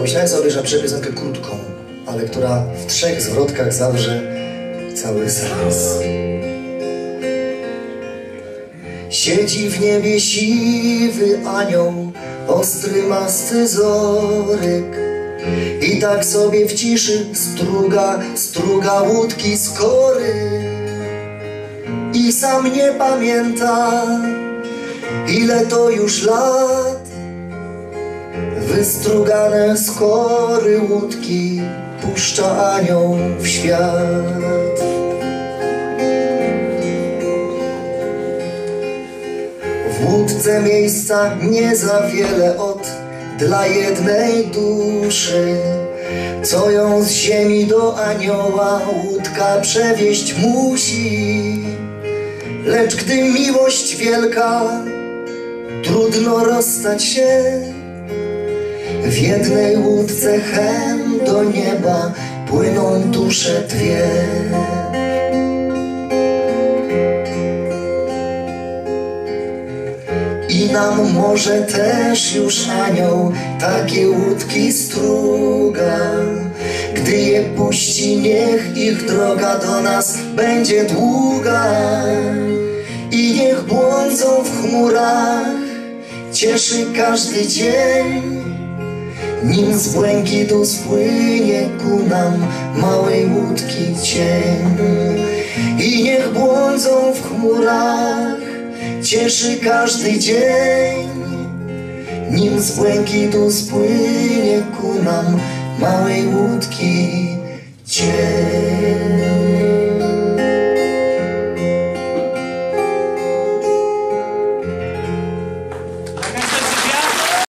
Pomyślałem sobie, że napiszę piosenkę krótką, ale która w 3 zwrotkach zawrze cały sens. Siedzi w niebie siwy anioł, ostry ma scyzoryk, i tak sobie w ciszy struga łódki z kory. I sam nie pamięta, ile to już lat wystrugane z kory łódki puszcza anioł w świat. W łódce miejsca nie za wiele dla jednej duszy, co ją z ziemi do anioła łódka przewieźć musi. Lecz gdy miłość wielka, trudno rozstać się. W jednej łódce hen do nieba płyną dusze dwie. I nam może też już anioł takie łódki struga. Gdy je puści, niech ich droga do nas będzie długa. I niech błądzą w chmurach, cieszy każdy dzień, nim z błękitu spłynie ku nam małej łódki cień. I niech błądzą w chmurach, cieszy każdy dzień, nim z błękitu spłynie ku nam małej łódki cień.